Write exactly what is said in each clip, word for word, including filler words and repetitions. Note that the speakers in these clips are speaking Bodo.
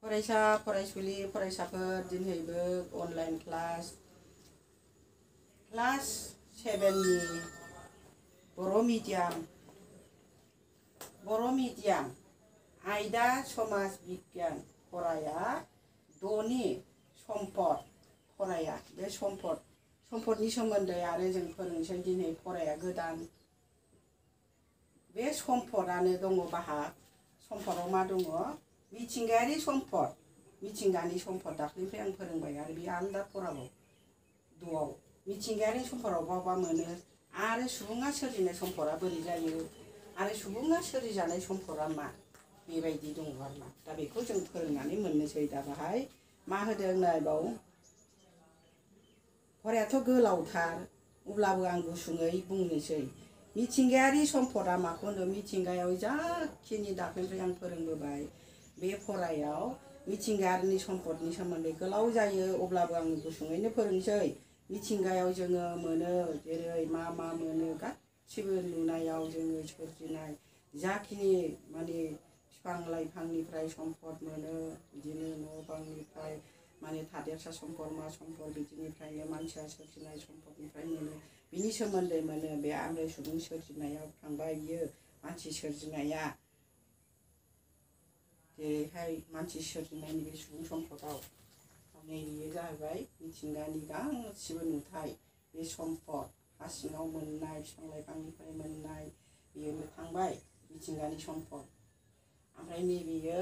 फरायसा फरायसुलि फरायसाफोर दिनैबो अनलाइन क्लास क्लास सेभेननि बर' मिडियाम बर' मिडियाम आयदा समाज बिगियान फराया द'नि सम्पद फराया बे सम्पद सम्पदनि सोमोन्दै आरो जों फोरोंसै दिनै फराया गोदान बे सम्पदानो दङ बाहाग सम्पदाव मा दङ मिथिंगायारि सम्पद मिथिंगानि सम्पद दाख्लैनिफ्राय आं फोरोंबाय आरो बे आलदा फराबाव द'आव मिथिंगायारि सम्पदाव बा मोनो आरो सुबुङा सोरजिनाय सम्पदा बोरै जायो आरो सुबुङा सोरजिजानाय सम्पदा मा बेबायदि दङ आरो मा दा बेखौ जों फोरोंनानै मोननोसै दा बाहाय मा होदों नायबाव फरायाथ' गोलावथार अब्लाबो आं गुसुङै बुंनोसै मिथिंगायारि सम्पदा माखौ होनो मिथिंगायाव जाखिनि दाख्लैनिफ्राय आं फोरोंबोबाय बे फरायाव मिथिंगायारिनि सम्पदनि सोमोन्दै गोलाव जायो अब्लाबो आं गुसुङैनो फोरोंसै मिथिंगायाव जोङो मोनो जेरै मा मा मोनो गासिबो नुनायाव जोङो सोरजिनाय जाखिनि माने बिफां लाइफांनिफ्राय सम्पद मोनो बिदिनो न' बांनिफ्राय माने थादेरसा सम्पद मा सम्पद बिदिनिफ्रायनो मानसिया सोरजिनाय सम्पदनिफ्राय मोनो बिनि सोमोन्दै मोनो बे ओमफ्राय सुबुं सोरजिनायाव थांबाय बियो मानसि सोरजिनाया जेरैहाय मानसि सोरजिनायनि बे सुबुं सम्पदाव नै बेयो जाहैबाय मिथिंगानि गासिबो नुथाय बे सम्पद हा सिङाव मोननाय बिफां लाइफांनिफ्राय मोननाय बेयो थांबाय मिथिंगानि सम्पद ओमफ्राय नैबेयो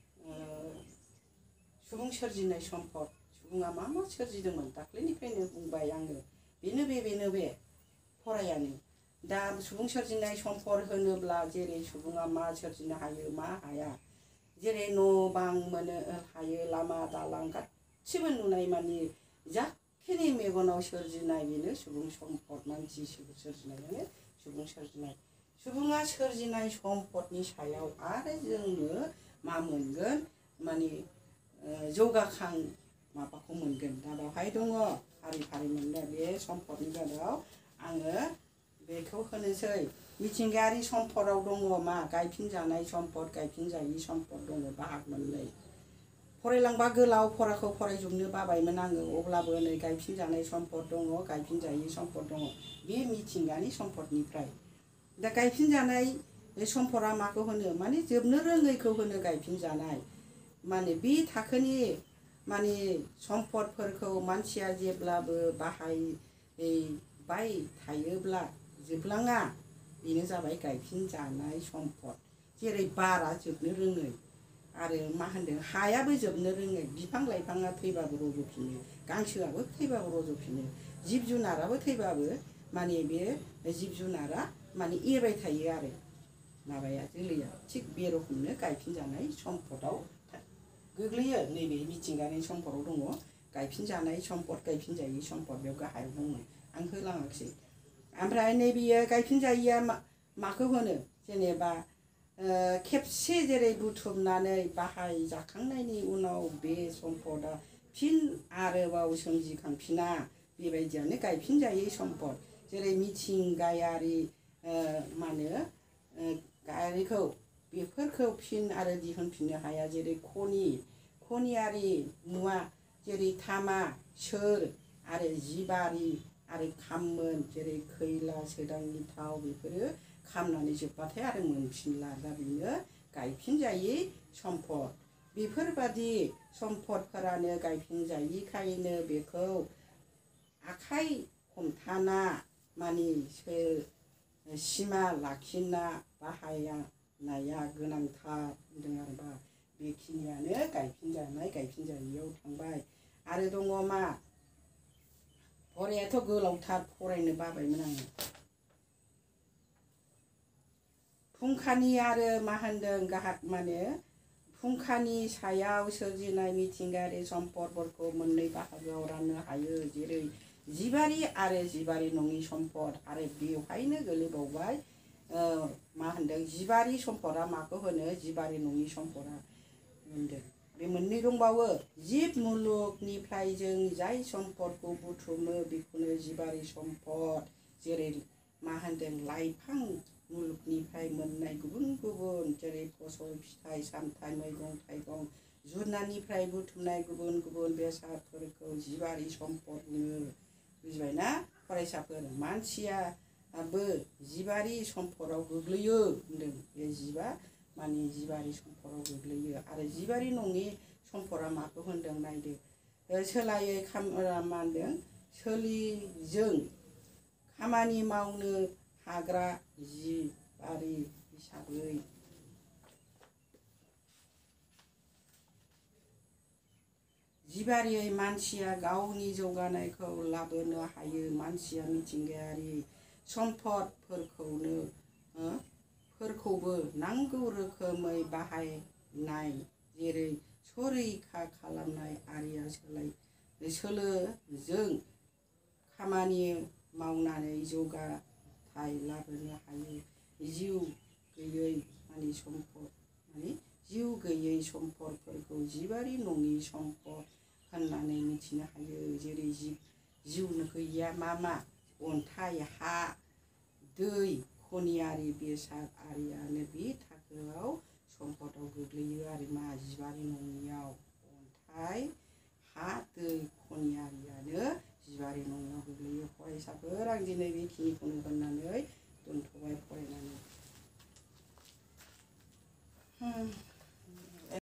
सुबुं सोरजिनाय सम्पद सुबुङा मा मा सोरजिदोंमोन दाख्लैनिफ्रायनो बुंबाय आङो बेनो बे बेनो बे फरायानो दा सुबुं सोरजिनाय सम्पद होनोब्ला जेरै सुबुङा मा सोरजिनो हायो मा हाया जेरै न' बां मोनो हायो लामा दालां गासिबो नुनाय मानि जाखिनि मेगनाव सोरजिनाय बेनो सुबुं सम्पद मानसि सोरजिनायानो सुबुं सोरजिनाय सुबुङा सोरजिनाय सम्पदनि सायाव आरो जोङो मा मोनगोन माने जौगाखां माबाखौ मोनगोन दा बेवहाय दङ फारि फारि मोनगोन बे सम्पदनि गेजेराव आङो बेखौ होनोसै मिथिंगायारि सम्पदाव दङ मा गायफिनजानाय सम्पद गायफिनजायि सम्पद दङ बाहाग मोननै फरायलांबा गोलाव फराखौ फरायजोबनो बाबायमोन आङो अब्लाबो नै गायफिनजानाय सम्पद दङ गायफिनजायि सम्पद दङ बे मिथिंगानि सम्पदनिफ्राय दा गायफिनजानाय सम्पदा माखौ होनो माने जोबनो रोङैखौ होनो गायफिनजानाय माने बे थाखोनि माने सम्पदफोरखौ मानसिया जेब्लाबो बाहायबाय थायोब्ला जोबलाङा बेनो जाबाय गायफिनजानाय सम्पद जेरै बारा जोबनो रोङै आरो मा होनदों हायाबो जोबनो रोङै बिफां लाइफाङा थैबाबो रज'फिनो गांसोआबो थैबाबो रज'फिनो जिब जुनाराबो थैबाबो माने बे जिब जुनारा माने एरबाय थायो आरो माबाया जोलैया थिग बे रखमनो गायफिनजानाय सम्पदाव गोग्लैयो नैबे मिथिंगानि सम्पदाव दङ गायफिनजानाय सम्पद गायफिनजायि सम्पद बेयाव गाहायाव दङ आं होलाङाखिसै ओमफ्राय नैबेयो गायफिनजायिया माखौ होनो जेनेबा खेबसे जेरै बुथुमनानै बाहायजाखांनायनि उनाव बे सम्पदा फिन आरोबाव सोमजिखांफिना बेबायदियानो गायफिनजायै सम्पद जेरै मिथिंगायारि मा होनो गारिखौ बेफोरखौ फिन आरो दिहुनफिननो हाया जेरै खनि खनियारि मुवा जेरै तामा सोर आरो जिबारि आरो खाममोन जेरै खैला सोदांनि थाव बेफोरो खामनानै जोबबाथाय आरो मोनफिनला दा बेनो गायफिनजायै सम्पद बेफोरबादि सम्पदफोरानो गायफिनजायिखायनो बेखौ आखाइ हमथाना माने सिमा लाखिना बाहायनाया गोनांथार होनदों आरोबा बेखिनियानो गायफिनजानाय गायफिनजायियाव थांबाय आरो दङ मा फरायाथ' गोलावथार फरायनो बाबायमोन आङो फुंखानि आरो मा होनदों गाहाग माने फुंखानि सायाव सोरजिनाय मिथिंगायारि सम्पदफोरखौ मोननै बाहागोआव राननो हायो जेरै जिबारि आरो जिबारि नङि सम्पद आरो बेवहायनो गोलैबावबाय मा होनदों जिबारि सम्पदा माखौ होनो जिबारि नङि सम्पदा होनदों बे मोननै दंबावो जिब मुलुगनिफ्राय जों जाय सम्पदखौ बुथुमो बेखौनो जिबारि सम्पद जेरै मा होनदों लाइफां मुलुगनिफ्राय मोननाय गुबुन गुबुन जेरै फसल फिथाइ सामथाइ मैगं थाइगं जुनारनिफ्राय बुथुमनाय गुबुन गुबुन बेसादफोरखौ जिबारि सम्पद बुङो। बुजिबायना फरायसाफोर? मानसियाबो जिबारि सम्पदाव गोग्लैयो होनदों। बे जिबा माने जिबारि सम्पदाव गोग्लैयो। आरो जिबारि नङि सम्पदा माखौ होनदों नायदो। सोलायै मा होनदों? सोलिजों खामानि मावनो हाग्रा जिबारि हिसाबै जिबारियै मानसिया गावनि जौगानायखौ लाबोनो हायो। मानसिया मिथिंगायारि सम्पदफोरखौनो फोरखौबो नांगौ रोखोमै बाहायनाय जेरै संरैखा खालामनाय आरिया सोलाय सोलोजों खामानि मावनानै जौगाथाय लाबोनो हायो। जिउ गैयै माने सम्पद माने जिउ गैयै सम्पदफोरखौ जिबारि नङि सम्पद होननानै मिथिनो हायो। जेरै जिउ गैयिया मा मा? अन्थाइ, हा, दै, खनियारि बेसाद आरियानो बे थाखोआव सम्पदाव गोग्लैयो आरो मा जिबारि नङियाव। अन्थाइ, हा, दै, खनियारियानो जिबारि नङियाव गोग्लैयो। फरायसाफोर आं दिनै बेखिनिखौनो होननानै दोनथ'बाय फरायनानै।